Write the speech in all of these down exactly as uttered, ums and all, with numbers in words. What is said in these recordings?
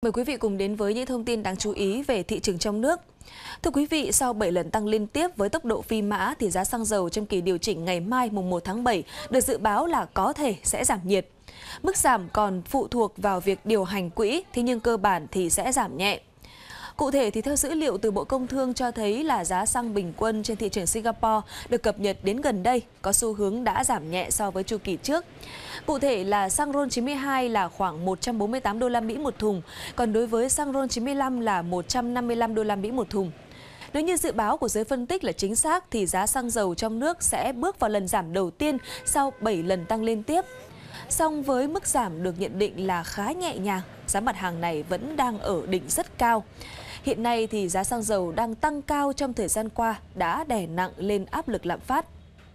Mời quý vị cùng đến với những thông tin đáng chú ý về thị trường trong nước. Thưa quý vị, sau bảy lần tăng liên tiếp với tốc độ phi mã thì giá xăng dầu trong kỳ điều chỉnh ngày mai mùng một tháng bảy được dự báo là có thể sẽ giảm nhiệt. Mức giảm còn phụ thuộc vào việc điều hành quỹ, thế nhưng cơ bản thì sẽ giảm nhẹ. Cụ thể thì theo dữ liệu từ Bộ Công Thương cho thấy là giá xăng bình quân trên thị trường Singapore được cập nhật đến gần đây có xu hướng đã giảm nhẹ so với chu kỳ trước. Cụ thể là xăng RON chín mươi hai là khoảng một trăm bốn mươi tám đô la Mỹ một thùng, còn đối với xăng RON chín mươi lăm là một trăm năm mươi lăm đô la Mỹ một thùng. Nếu như dự báo của giới phân tích là chính xác thì giá xăng dầu trong nước sẽ bước vào lần giảm đầu tiên sau bảy lần tăng liên tiếp. Song với mức giảm được nhận định là khá nhẹ nhàng, giá mặt hàng này vẫn đang ở đỉnh rất cao. Hiện nay thì giá xăng dầu đang tăng cao trong thời gian qua đã đè nặng lên áp lực lạm phát.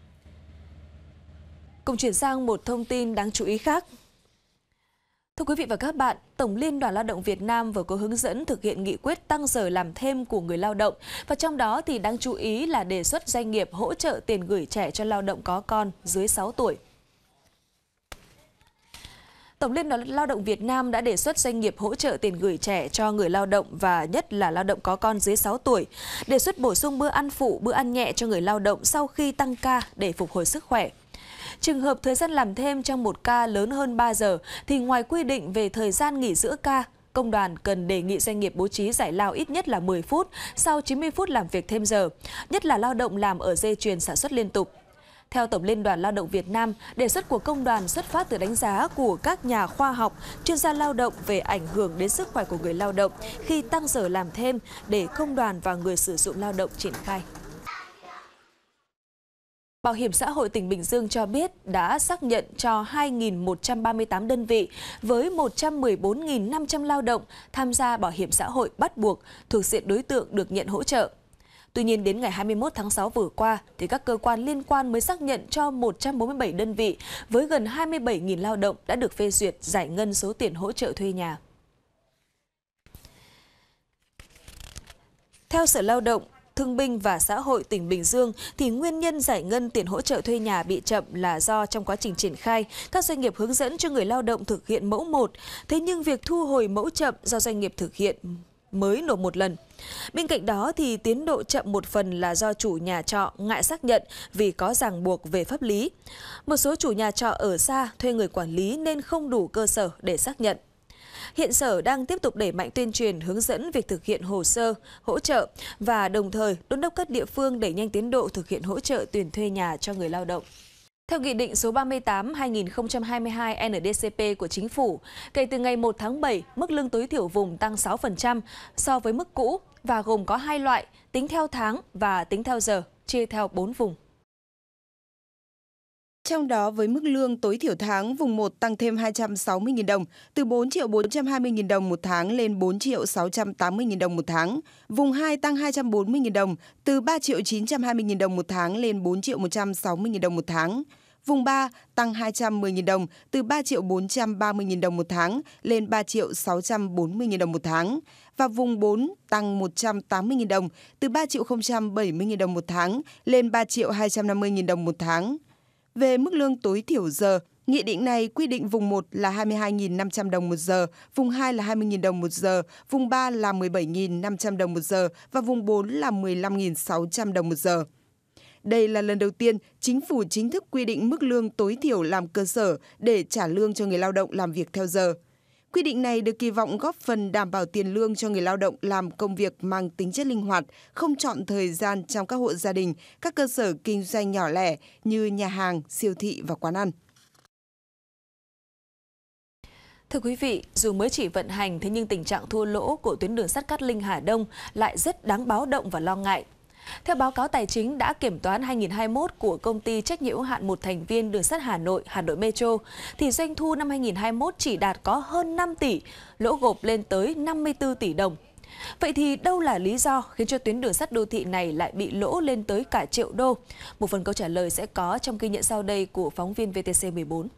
Cùng chuyển sang một thông tin đáng chú ý khác. Thưa quý vị và các bạn, Tổng Liên đoàn Lao động Việt Nam vừa có hướng dẫn thực hiện nghị quyết tăng giờ làm thêm của người lao động. Và trong đó thì đáng chú ý là đề xuất doanh nghiệp hỗ trợ tiền gửi trẻ cho lao động có con dưới sáu tuổi. Tổng Liên đoàn Lao động Việt Nam đã đề xuất doanh nghiệp hỗ trợ tiền gửi trẻ cho người lao động và nhất là lao động có con dưới sáu tuổi. Đề xuất bổ sung bữa ăn phụ, bữa ăn nhẹ cho người lao động sau khi tăng ca để phục hồi sức khỏe. Trường hợp thời gian làm thêm trong một ca lớn hơn ba giờ thì ngoài quy định về thời gian nghỉ giữa ca, công đoàn cần đề nghị doanh nghiệp bố trí giải lao ít nhất là mười phút sau chín mươi phút làm việc thêm giờ, nhất là lao động làm ở dây chuyền sản xuất liên tục. Theo Tổng Liên đoàn Lao động Việt Nam, đề xuất của công đoàn xuất phát từ đánh giá của các nhà khoa học, chuyên gia lao động về ảnh hưởng đến sức khỏe của người lao động khi tăng giờ làm thêm để công đoàn và người sử dụng lao động triển khai. Bảo hiểm xã hội tỉnh Bình Dương cho biết đã xác nhận cho hai nghìn một trăm ba mươi tám đơn vị với một trăm mười bốn nghìn năm trăm lao động tham gia bảo hiểm xã hội bắt buộc thuộc diện đối tượng được nhận hỗ trợ. Tuy nhiên, đến ngày hai mươi mốt tháng sáu vừa qua, thì các cơ quan liên quan mới xác nhận cho một trăm bốn mươi bảy đơn vị với gần hai mươi bảy nghìn lao động đã được phê duyệt giải ngân số tiền hỗ trợ thuê nhà. Theo Sở Lao động, Thương binh và Xã hội tỉnh Bình Dương, thì nguyên nhân giải ngân tiền hỗ trợ thuê nhà bị chậm là do trong quá trình triển khai, các doanh nghiệp hướng dẫn cho người lao động thực hiện mẫu một. Thế nhưng việc thu hồi mẫu chậm do doanh nghiệp thực hiện mới nộp một lần. Bên cạnh đó thì tiến độ chậm một phần là do chủ nhà trọ ngại xác nhận vì có ràng buộc về pháp lý. Một số chủ nhà trọ ở xa thuê người quản lý nên không đủ cơ sở để xác nhận. Hiện Sở đang tiếp tục đẩy mạnh tuyên truyền hướng dẫn việc thực hiện hồ sơ, hỗ trợ và đồng thời đôn đốc các địa phương đẩy nhanh tiến độ thực hiện hỗ trợ tiền thuê nhà cho người lao động. Theo Nghị định số ba mươi tám trên hai nghìn không trăm hai mươi hai N D C P của Chính phủ, kể từ ngày một tháng bảy, mức lương tối thiểu vùng tăng sáu phần trăm so với mức cũ và gồm có hai loại, tính theo tháng và tính theo giờ, chia theo bốn vùng. Trong đó với mức lương tối thiểu tháng, vùng một tăng thêm hai trăm sáu mươi nghìn đồng, từ bốn triệu bốn trăm hai mươi nghìn đồng một tháng lên bốn triệu sáu trăm tám mươi nghìn đồng một tháng. Vùng hai tăng hai trăm bốn mươi nghìn đồng, từ ba triệu chín trăm hai mươi nghìn đồng một tháng lên bốn triệu một trăm sáu mươi nghìn đồng một tháng. Vùng ba tăng hai trăm mười nghìn đồng, từ ba triệu bốn trăm ba mươi nghìn đồng một tháng lên ba triệu sáu trăm bốn mươi nghìn đồng một tháng. Và vùng bốn tăng một trăm tám mươi nghìn đồng, từ ba triệu không trăm bảy mươi nghìn đồng một tháng lên ba triệu hai trăm năm mươi nghìn đồng một tháng. Về mức lương tối thiểu giờ, nghị định này quy định vùng một là hai mươi hai nghìn năm trăm đồng một giờ, vùng hai là hai mươi nghìn đồng một giờ, vùng ba là mười bảy nghìn năm trăm đồng một giờ và vùng bốn là mười lăm nghìn sáu trăm đồng một giờ. Đây là lần đầu tiên Chính phủ chính thức quy định mức lương tối thiểu làm cơ sở để trả lương cho người lao động làm việc theo giờ. Quy định này được kỳ vọng góp phần đảm bảo tiền lương cho người lao động làm công việc mang tính chất linh hoạt, không chọn thời gian trong các hộ gia đình, các cơ sở kinh doanh nhỏ lẻ như nhà hàng, siêu thị và quán ăn. Thưa quý vị, dù mới chỉ vận hành thế nhưng tình trạng thua lỗ của tuyến đường sắt Cát Linh - Hà Đông lại rất đáng báo động và lo ngại. Theo báo cáo tài chính đã kiểm toán hai nghìn không trăm hai mươi mốt của công ty trách nhiệm hữu hạn một thành viên đường sắt Hà Nội, Hà Nội Metro, thì doanh thu năm hai nghìn không trăm hai mươi mốt chỉ đạt có hơn năm tỷ, lỗ gộp lên tới năm mươi tư tỷ đồng. Vậy thì đâu là lý do khiến cho tuyến đường sắt đô thị này lại bị lỗ lên tới cả triệu đô? Một phần câu trả lời sẽ có trong ghi nhận sau đây của phóng viên V T C mười bốn.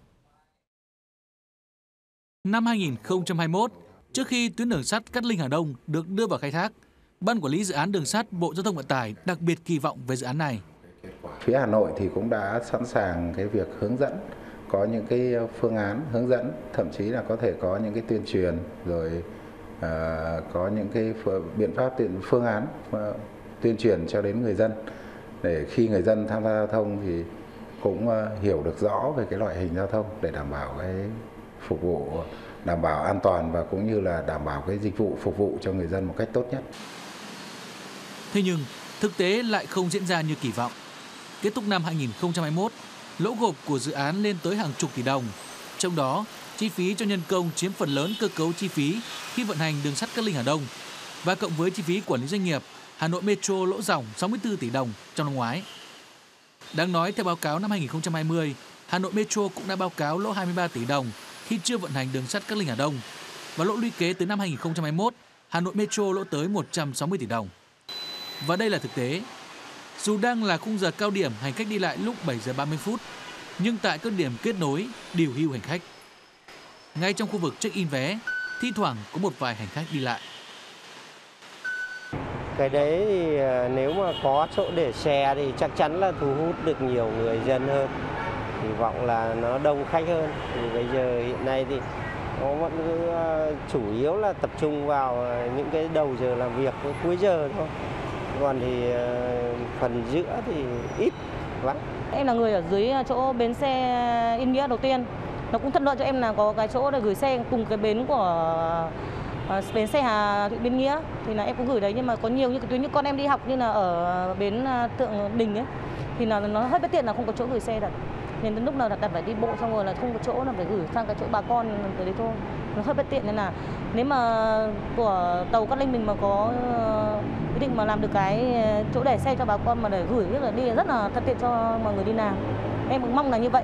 Năm hai nghìn không trăm hai mươi mốt, trước khi tuyến đường sắt Cát Linh - Hà Đông được đưa vào khai thác, Ban Quản lý Dự án Đường sắt Bộ Giao thông Vận tải đặc biệt kỳ vọng về dự án này. Phía Hà Nội thì cũng đã sẵn sàng cái việc hướng dẫn, có những cái phương án hướng dẫn, thậm chí là có thể có những cái tuyên truyền rồi có những cái biện pháp phương án tuyên truyền cho đến người dân, để khi người dân tham gia giao thông thì cũng hiểu được rõ về cái loại hình giao thông để đảm bảo cái phục vụ, đảm bảo an toàn và cũng như là đảm bảo cái dịch vụ phục vụ cho người dân một cách tốt nhất. Thế nhưng thực tế lại không diễn ra như kỳ vọng. Kết thúc năm hai nghìn không trăm hai mươi mốt, lỗ gộp của dự án lên tới hàng chục tỷ đồng. Trong đó, chi phí cho nhân công chiếm phần lớn cơ cấu chi phí khi vận hành đường sắt Cát Linh Hà Đông, và cộng với chi phí quản lý doanh nghiệp, Hà Nội Metro lỗ ròng sáu mươi tư tỷ đồng trong năm ngoái. Đáng nói, theo báo cáo năm hai nghìn không trăm hai mươi, Hà Nội Metro cũng đã báo cáo lỗ hai mươi ba tỷ đồng khi chưa vận hành đường sắt Cát Linh Hà Đông, và lỗ lũy kế từ năm hai nghìn không trăm hai mươi mốt, Hà Nội Metro lỗ tới một trăm sáu mươi tỷ đồng. Và đây là thực tế. Dù đang là khung giờ cao điểm hành khách đi lại lúc bảy giờ ba mươi phút, nhưng tại các điểm kết nối điều hưu hành khách, ngay trong khu vực check-in vé, thi thoảng có một vài hành khách đi lại. Cái đấy thì nếu mà có chỗ để xe thì chắc chắn là thu hút được nhiều người dân hơn. Hy vọng là nó đông khách hơn. Thì bây giờ hiện nay thì nó vẫn cứ chủ yếu là tập trung vào những cái đầu giờ làm việc, cuối giờ thôi. Còn thì phần giữa thì ít lắm. Em là người ở dưới chỗ bến xe Yên Nghĩa đầu tiên. Nó cũng thuận lợi cho em là có cái chỗ để gửi xe cùng cái bến của bến xe Hà Thị Biên Nghĩa, thì là em cũng gửi đấy, nhưng mà có nhiều những cái tuyến như con em đi học như là ở bến Tượng Đình ấy thì là nó hết bất tiện, là không có chỗ gửi xe thật, nên đến lúc nào đặt phải đi bộ, xong rồi là không có chỗ là phải gửi sang cái chỗ bà con tới đấy thôi, nó hết bất tiện. Nên là nếu mà của tàu Cát Linh mình mà có quyết định mà làm được cái chỗ để xe cho bà con mà để gửi, tức là đi rất là thuận tiện cho mọi người đi làm, em cũng mong là như vậy.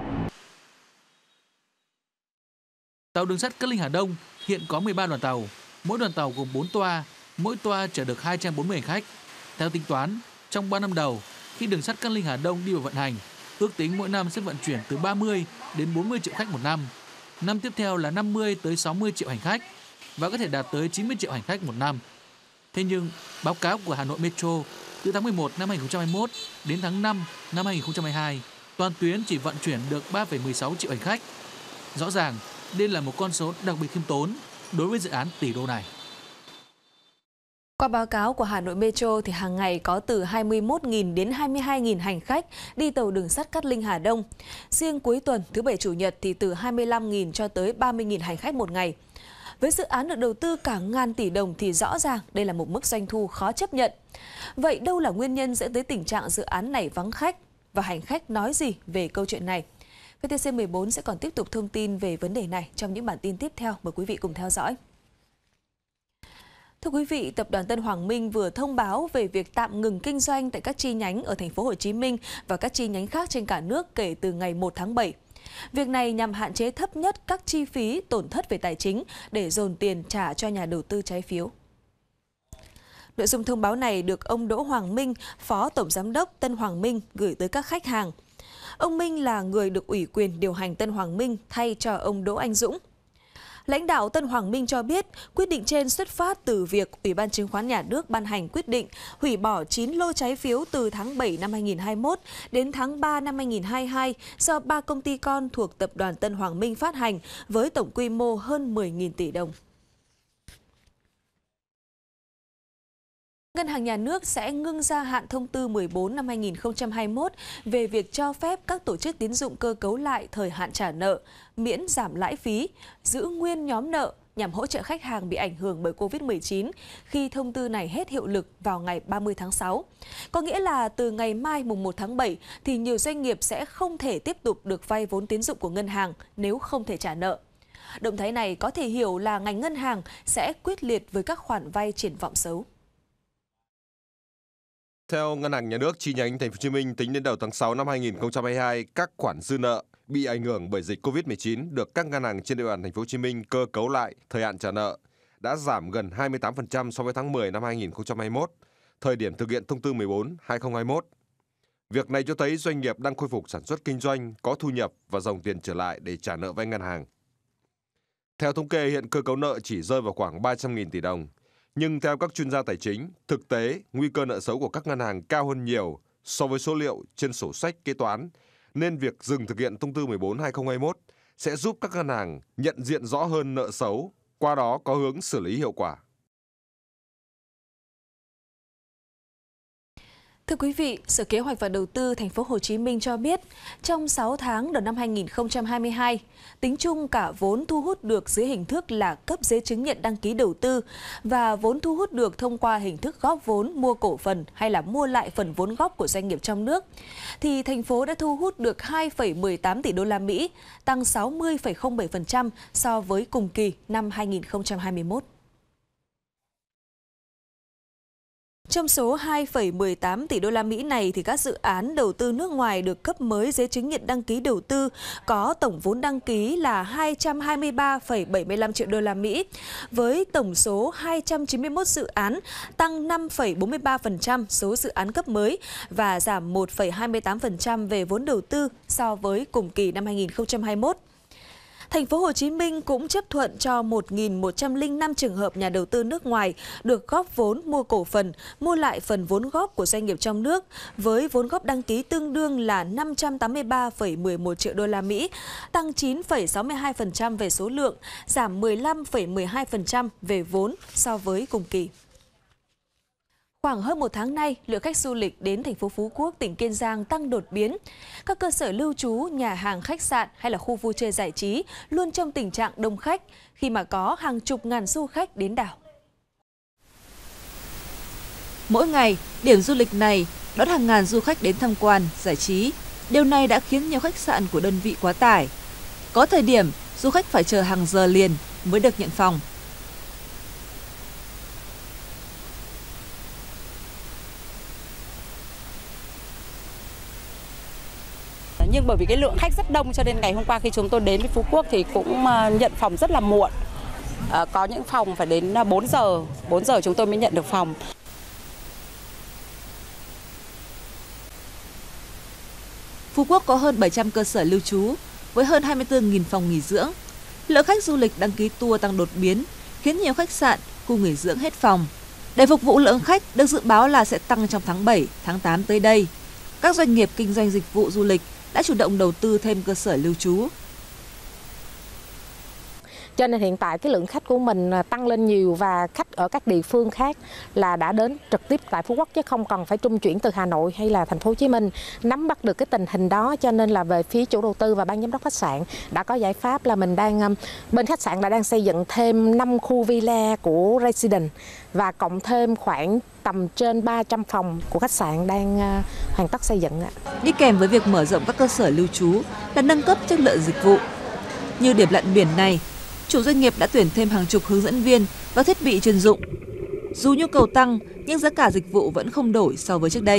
Tàu đường sắt Cát Linh Hà Đông hiện có mười ba đoàn tàu, mỗi đoàn tàu gồm bốn toa, mỗi toa chở được hai trăm bốn mươi hành khách. Theo tính toán, trong ba năm đầu, khi đường sắt Cát Linh Hà Đông đi vào vận hành, ước tính mỗi năm sẽ vận chuyển từ ba mươi đến bốn mươi triệu khách một năm. Năm tiếp theo là năm mươi tới sáu mươi triệu hành khách và có thể đạt tới chín mươi triệu hành khách một năm. Thế nhưng, báo cáo của Hà Nội Metro từ tháng mười một năm hai nghìn không trăm hai mươi mốt đến tháng năm năm hai nghìn không trăm hai mươi hai, toàn tuyến chỉ vận chuyển được ba phẩy mười sáu triệu hành khách. Rõ ràng, đây là một con số đặc biệt khiêm tốn đối với dự án tỷ đô này. Qua báo cáo của Hà Nội Metro thì hàng ngày có từ hai mươi mốt nghìn đến hai mươi hai nghìn hành khách đi tàu đường sắt Cát Linh Hà Đông. Riêng cuối tuần thứ bảy chủ nhật thì từ hai mươi lăm nghìn cho tới ba mươi nghìn hành khách một ngày. Với dự án được đầu tư cả ngàn tỷ đồng thì rõ ràng đây là một mức doanh thu khó chấp nhận. Vậy đâu là nguyên nhân dẫn tới tình trạng dự án này vắng khách, và hành khách nói gì về câu chuyện này? vê tê xê mười bốn sẽ còn tiếp tục thông tin về vấn đề này trong những bản tin tiếp theo. Mời quý vị cùng theo dõi. Thưa quý vị, Tập đoàn Tân Hoàng Minh vừa thông báo về việc tạm ngừng kinh doanh tại các chi nhánh ở thành phố Hồ Chí Minh và các chi nhánh khác trên cả nước kể từ ngày một tháng bảy. Việc này nhằm hạn chế thấp nhất các chi phí tổn thất về tài chính để dồn tiền trả cho nhà đầu tư trái phiếu. Nội dung thông báo này được ông Đỗ Hoàng Minh, Phó Tổng Giám đốc Tân Hoàng Minh gửi tới các khách hàng. Ông Minh là người được ủy quyền điều hành Tân Hoàng Minh thay cho ông Đỗ Anh Dũng. Lãnh đạo Tân Hoàng Minh cho biết, quyết định trên xuất phát từ việc Ủy ban Chứng khoán Nhà nước ban hành quyết định hủy bỏ chín lô trái phiếu từ tháng bảy năm hai nghìn không trăm hai mươi mốt đến tháng ba năm hai nghìn không trăm hai mươi hai do ba công ty con thuộc Tập đoàn Tân Hoàng Minh phát hành với tổng quy mô hơn mười nghìn tỷ đồng. Ngân hàng Nhà nước sẽ ngưng gia hạn thông tư mười bốn năm hai nghìn không trăm hai mươi mốt về việc cho phép các tổ chức tín dụng cơ cấu lại thời hạn trả nợ, miễn giảm lãi phí, giữ nguyên nhóm nợ nhằm hỗ trợ khách hàng bị ảnh hưởng bởi Covid mười chín khi thông tư này hết hiệu lực vào ngày ba mươi tháng sáu. Có nghĩa là từ ngày mai mùng một tháng bảy thì nhiều doanh nghiệp sẽ không thể tiếp tục được vay vốn tín dụng của ngân hàng nếu không thể trả nợ. Động thái này có thể hiểu là ngành ngân hàng sẽ quyết liệt với các khoản vay triển vọng xấu. Theo Ngân hàng Nhà nước chi nhánh Thành phố Hồ Chí Minh, tính đến đầu tháng sáu năm hai nghìn không trăm hai mươi hai, các khoản dư nợ bị ảnh hưởng bởi dịch Covid mười chín được các ngân hàng trên địa bàn Thành phố Hồ Chí Minh cơ cấu lại thời hạn trả nợ đã giảm gần hai mươi tám phần trăm so với tháng mười năm hai nghìn không trăm hai mươi mốt, thời điểm thực hiện thông tư mười bốn hai nghìn không trăm hai mươi mốt. Việc này cho thấy doanh nghiệp đang khôi phục sản xuất kinh doanh, có thu nhập và dòng tiền trở lại để trả nợ vay ngân hàng. Theo thống kê, hiện cơ cấu nợ chỉ rơi vào khoảng ba trăm nghìn tỷ đồng. Nhưng theo các chuyên gia tài chính, thực tế, nguy cơ nợ xấu của các ngân hàng cao hơn nhiều so với số liệu trên sổ sách kế toán, nên việc dừng thực hiện thông tư mười bốn hai nghìn không trăm hai mươi mốt sẽ giúp các ngân hàng nhận diện rõ hơn nợ xấu, qua đó có hướng xử lý hiệu quả. Thưa quý vị, Sở Kế hoạch và Đầu tư Thành phố Hồ Chí Minh cho biết, trong sáu tháng đầu năm hai nghìn không trăm hai mươi hai, tính chung cả vốn thu hút được dưới hình thức là cấp giấy chứng nhận đăng ký đầu tư và vốn thu hút được thông qua hình thức góp vốn mua cổ phần hay là mua lại phần vốn góp của doanh nghiệp trong nước, thì thành phố đã thu hút được hai phẩy mười tám tỷ đô la Mỹ, tăng sáu mươi phẩy không bảy phần trăm so với cùng kỳ năm hai nghìn không trăm hai mươi mốt. Trong số hai phẩy mười tám tỷ đô la Mỹ này thì các dự án đầu tư nước ngoài được cấp mới giấy chứng nhận đăng ký đầu tư có tổng vốn đăng ký là hai trăm hai mươi ba phẩy bảy mươi lăm triệu đô la Mỹ, với tổng số hai trăm chín mươi mốt dự án, tăng năm phẩy bốn mươi ba phần trăm số dự án cấp mới và giảm một phẩy hai mươi tám phần trăm về vốn đầu tư so với cùng kỳ năm hai nghìn không trăm hai mươi mốt. Thành phố Hồ Chí Minh cũng chấp thuận cho một nghìn một trăm lẻ năm trường hợp nhà đầu tư nước ngoài được góp vốn mua cổ phần, mua lại phần vốn góp của doanh nghiệp trong nước, với vốn góp đăng ký tương đương là năm trăm tám mươi ba phẩy mười một triệu đô la Mỹ, tăng chín phẩy sáu mươi hai phần trăm về số lượng, giảm mười lăm phẩy mười hai phần trăm về vốn so với cùng kỳ. Khoảng hơn một tháng nay, lượng khách du lịch đến thành phố Phú Quốc, tỉnh Kiên Giang tăng đột biến. Các cơ sở lưu trú, nhà hàng, khách sạn hay là khu vui chơi giải trí luôn trong tình trạng đông khách khi mà có hàng chục ngàn du khách đến đảo. Mỗi ngày, điểm du lịch này đón hàng ngàn du khách đến tham quan, giải trí. Điều này đã khiến nhiều khách sạn của đơn vị quá tải. Có thời điểm, du khách phải chờ hàng giờ liền mới được nhận phòng. Nhưng bởi vì cái lượng khách rất đông cho nên ngày hôm qua khi chúng tôi đến với Phú Quốc thì cũng nhận phòng rất là muộn. À, có những phòng phải đến bốn giờ, bốn giờ chúng tôi mới nhận được phòng. Phú Quốc có hơn bảy trăm cơ sở lưu trú với hơn hai mươi tư nghìn phòng nghỉ dưỡng. Lượng khách du lịch đăng ký tour tăng đột biến khiến nhiều khách sạn, khu nghỉ dưỡng hết phòng. Để phục vụ lượng khách được dự báo là sẽ tăng trong tháng bảy, tháng tám tới đây. Các doanh nghiệp kinh doanh dịch vụ du lịch đã chủ động đầu tư thêm cơ sở lưu trú. Cho nên hiện tại cái lượng khách của mình tăng lên nhiều và khách ở các địa phương khác là đã đến trực tiếp tại Phú Quốc chứ không cần phải trung chuyển từ Hà Nội hay là thành phố Hồ Chí Minh. Nắm bắt được cái tình hình đó cho nên là về phía chủ đầu tư và ban giám đốc khách sạn đã có giải pháp là mình đang bên khách sạn là đang xây dựng thêm năm khu villa của Residence và cộng thêm khoảng tầm trên ba trăm phòng của khách sạn đang hoàn tất xây dựng. Đi kèm với việc mở rộng các cơ sở lưu trú là nâng cấp chất lượng dịch vụ. Như điểm lặn biển này, chủ doanh nghiệp đã tuyển thêm hàng chục hướng dẫn viên và thiết bị chuyên dụng. Dù nhu cầu tăng, nhưng giá cả dịch vụ vẫn không đổi so với trước đây.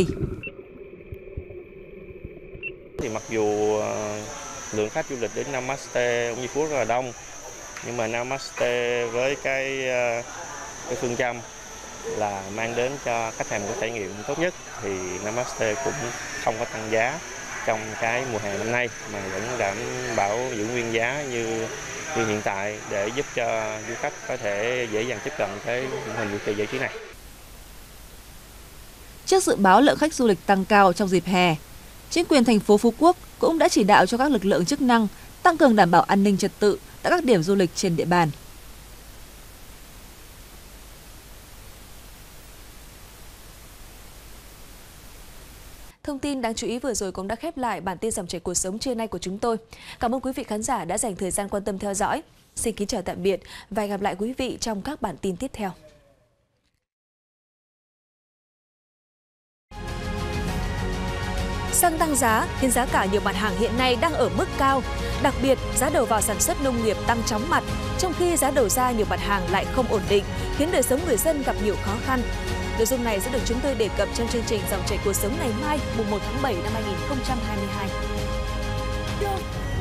Thì mặc dù lượng khách du lịch đến Namaste cũng như Phú rất là đông, nhưng mà Namaste với cái cái phương châm là mang đến cho khách hàng một trải nghiệm tốt nhất thì Namaste cũng không có tăng giá trong cái mùa hè năm nay mà vẫn đảm bảo giữ nguyên giá như như hiện tại để giúp cho du khách có thể dễ dàng tiếp cận cái mô hình vui chơi giải trí này. Trước dự báo lượng khách du lịch tăng cao trong dịp hè, chính quyền thành phố Phú Quốc cũng đã chỉ đạo cho các lực lượng chức năng tăng cường đảm bảo an ninh trật tự tại các điểm du lịch trên địa bàn. Thông tin đáng chú ý vừa rồi cũng đã khép lại bản tin Dòng chảy cuộc sống trưa nay của chúng tôi. Cảm ơn quý vị khán giả đã dành thời gian quan tâm theo dõi. Xin kính chào tạm biệt và hẹn gặp lại quý vị trong các bản tin tiếp theo. Xăng tăng giá khiến giá cả nhiều mặt hàng hiện nay đang ở mức cao. Đặc biệt, giá đầu vào sản xuất nông nghiệp tăng chóng mặt, trong khi giá đầu ra nhiều mặt hàng lại không ổn định, khiến đời sống người dân gặp nhiều khó khăn. Nội dung này sẽ được chúng tôi đề cập trong chương trình Dòng chảy cuộc sống ngày mai, mùng một tháng bảy năm hai nghìn không trăm hai mươi hai.